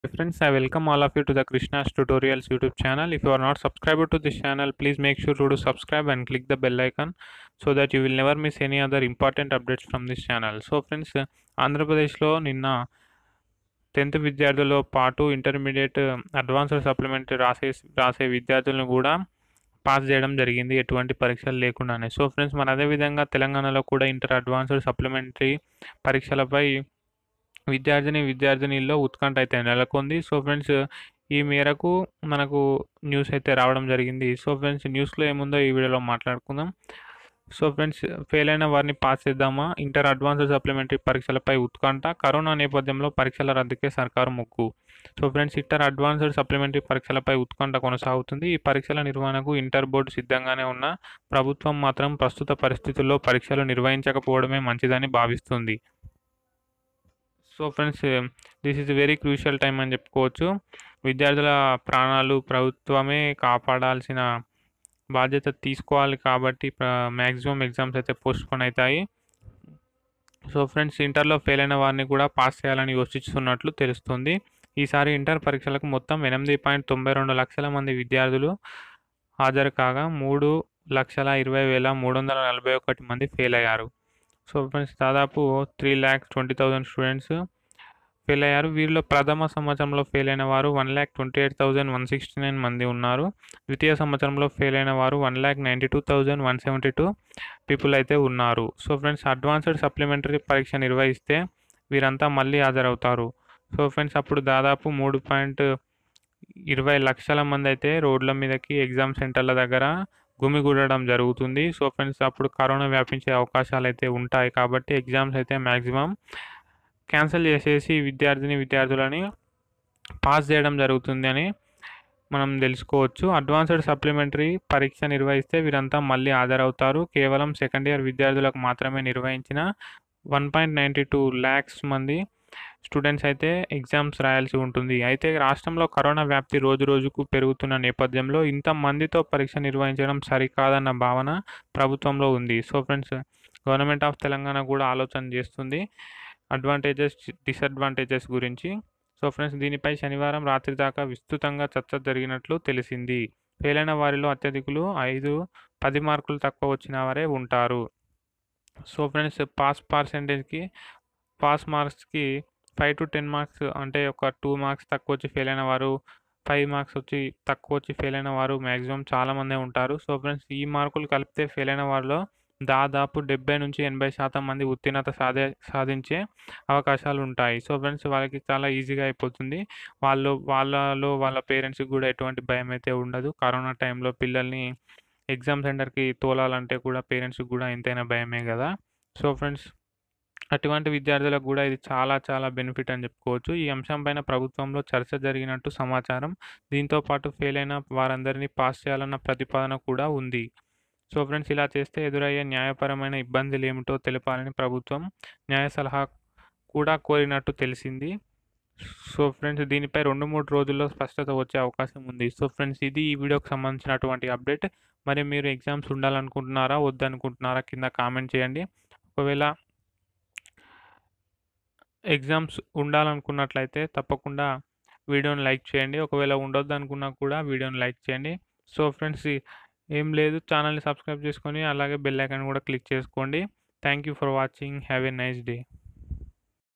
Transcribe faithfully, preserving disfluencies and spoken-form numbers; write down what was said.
Friends, I welcome all of you to the Krishna's Tutorials YouTube channel. If you are not subscribed to this channel, please make sure to do subscribe and click the bell icon so that you will never miss any other important updates from this channel. So friends, ఆంధ్రప్రదేశ్లో నిన్న tenth విద్యార్థులతో పాటు intermediate advanced supplementary రాసే రాసే విద్యార్థులను కూడా pass చేయడం జరిగింది ఎటువంటి పరీక్షలు లేకుండానే. సో ఫ్రెండ్స్, మరి అదేవిధంగా తెలంగాణలో కూడా ఇంటర్ అడ్వాన్స్డ్ సప్లిమెంటరీ పరీక్షలపై విద్యార్థిని విద్యార్థినిల్లో ఉత్కంఠ అయితే నెలకొంది. సో ఫ్రెండ్స్, ఈ మేరకు మనకు న్యూస్ అయితే రావడం జరిగింది. సో ఫ్రెండ్స్, న్యూస్లో ఏముందో ఈ వీడియోలో మాట్లాడుకుందాం. సో ఫ్రెండ్స్, ఫెయిల్ అయిన వారిని పాస్ చేద్దామా? ఇంటర్ అడ్వాన్స్డ్ సప్లిమెంటరీ పరీక్షలపై ఉత్కంఠ. కరోనా నేపథ్యంలో పరీక్షల రద్దుకే సర్కారు మొక్కు. So friends, inter advanced supplementary పరీక్షలపై ఉత్కంఠ కొనసాగుతుంది. ఈ పరీక్షల నిర్వహణకు ఇంటర్ బోర్డు సిద్ధంగానే ఉన్న ప్రభుత్వం మాత్రం ప్రస్తుత పరిస్థితుల్లో పరీక్షలు నిర్వహించకపోవడమే మంచిదని భావిస్తుంది. So friends, this is very crucial time అని చెప్పుకోవచ్చు. విద్యార్థుల ప్రాణాలు ప్రభుత్వమే కాపాడాల్సిన బాధ్యత తీసుకోవాలి కాబట్టి మ్యాక్సిమం ఎగ్జామ్స్ అయితే పోస్ట్పోన్ అవుతాయి. సో ఫ్రెండ్స్, ఇంటర్లో ఫెయిల్ అయిన వారిని కూడా పాస్ చేయాలని యోచిస్తున్నట్లు తెలుస్తుంది. ఈసారి ఇంటర్ పరీక్షలకు మొత్తం ఎనిమిది పాయింట్ తొంభై రెండు లక్షల మంది విద్యార్థులు హాజరు కాగా మూడు లక్షల ఇరవై వేల మూడు వందల నలభై ఒకటి మంది ఫెయిల్ అయ్యారు. సో ఫ్రెండ్స్, దాదాపు three lakhs twenty thousand students fail అయ్యారు. వీరిలో ప్రథమ సంవత్సరంలో ఫెయిల్ అయిన వారు one lakh twenty eight thousand one sixty nine మంది ఉన్నారు. ద్వితీయ సంవత్సరంలో ఫెయిల్ అయిన వారు one lakh ninety two thousand one seventy two people అయితే ఉన్నారు. సో ఫ్రెండ్స్, అడ్వాన్స్డ్ సప్లిమెంటరీ పరీక్ష నిర్వహిస్తే వీరంతా మళ్ళీ హాజరవుతారు. సో ఫ్రెండ్స్, అప్పుడు దాదాపు మూడు పాయింట్ ఇరవై లక్షల మంది అయితే రోడ్ల మీదకి ఎగ్జామ్ సెంటర్ల దగ్గర గుమిగూడడం జరుగుతుంది. సో ఫ్రెండ్స్, అప్పుడు కరోనా వ్యాపించే అవకాశాలు అయితే ఉంటాయి కాబట్టి ఎగ్జామ్స్ అయితే మ్యాక్సిమం క్యాన్సిల్ చేసేసి విద్యార్థిని విద్యార్థులని పాస్ చేయడం జరుగుతుంది అని మనం తెలుసుకోవచ్చు. అడ్వాన్స్డ్ సప్లిమెంటరీ పరీక్ష నిర్వహిస్తే వీరంతా మళ్ళీ హాజరవుతారు. కేవలం సెకండ్ ఇయర్ విద్యార్థులకు మాత్రమే నిర్వహించిన one point ninety two lakhs మంది స్టూడెంట్స్ అయితే ఎగ్జామ్స్ రాయాల్సి ఉంటుంది. అయితే రాష్ట్రంలో కరోనా వ్యాప్తి రోజు రోజుకు పెరుగుతున్న నేపథ్యంలో ఇంతమందితో పరీక్ష నిర్వహించడం సరికాదన్న భావన ప్రభుత్వంలో ఉంది. So friends, government of Telangana కూడా ఆలోచన చేస్తుంది అడ్వాంటేజెస్ డిసడ్వాంటేజెస్ గురించి. సో ఫ్రెండ్స్, దీనిపై శనివారం రాత్రి దాకా విస్తృతంగా చర్చ జరిగినట్లు తెలిసింది. ఫెయిల్ అయిన వారిలో అత్యధికులు ఐదు పది మార్కులు తక్కువ వచ్చిన వారే ఉంటారు. సో ఫ్రెండ్స్, పాస్ పర్సెంటేజ్కి పాస్ మార్క్స్కి ఫైవ్ టు టెన్ మార్క్స్ అంటే ఒక టూ మార్క్స్ తక్కువ వచ్చి ఫెయిల్ అయిన వారు, ఫైవ్ మార్క్స్ వచ్చి తక్కువ వచ్చి ఫెయిల్ అయిన వారు మ్యాక్సిమం చాలామందే ఉంటారు. సో ఫ్రెండ్స్, ఈ మార్కులు కలిపితే ఫెయిల్ అయిన వారిలో దాదాపు డెబ్బై నుంచి ఎనభై శాతం మంది ఉత్తీర్ణత సాధే సాధించే అవకాశాలు ఉంటాయి. సో ఫ్రెండ్స్, వాళ్ళకి చాలా ఈజీగా అయిపోతుంది. వాళ్ళు వాళ్ళలో వాళ్ళ పేరెంట్స్కి కూడా ఎటువంటి భయం అయితే ఉండదు. కరోనా టైంలో పిల్లల్ని ఎగ్జామ్ సెంటర్కి తోలాలంటే కూడా పేరెంట్స్కి కూడా ఎంతైనా భయమే కదా. సో ఫ్రెండ్స్, అటువంటి విద్యార్థులకు కూడా ఇది చాలా చాలా బెనిఫిట్ అని చెప్పుకోవచ్చు. ఈ అంశంపైన ప్రభుత్వంలో చర్చ జరిగినట్టు సమాచారం. దీంతో పాటు ఫెయిల్ అయిన వారందరినీ పాస్ చేయాలన్న ప్రతిపాదన కూడా ఉంది. సో ఫ్రెండ్స్, ఇలా చేస్తే ఎదురయ్యే న్యాయపరమైన ఇబ్బందులు ఏమిటో తెలపాలని ప్రభుత్వం న్యాయ సలహా కూడా కోరినట్టు తెలిసింది. సో ఫ్రెండ్స్, దీనిపై రెండు మూడు రోజుల్లో స్పష్టత వచ్చే అవకాశం ఉంది. సో ఫ్రెండ్స్, ఇది ఈ వీడియోకి సంబంధించినటువంటి అప్డేట్. మరి మీరు ఎగ్జామ్స్ ఉండాలనుకుంటున్నారా వద్దనుకుంటున్నారా కింద కామెంట్ చేయండి. ఒకవేళ ఎగ్జామ్స్ ఉండాలనుకున్నట్లయితే తప్పకుండా వీడియోని లైక్ చేయండి. ఒకవేళ ఉండొద్దు అనుకున్నా కూడా వీడియోని లైక్ చేయండి. సో ఫ్రెండ్స్, ఏం లేదు, ఛానల్ని సబ్స్క్రైబ్ చేసుకొని అలాగే బెల్ ఐకాన్ కూడా క్లిక్ చేసుకోండి. Thank you for watching. Have a nice day.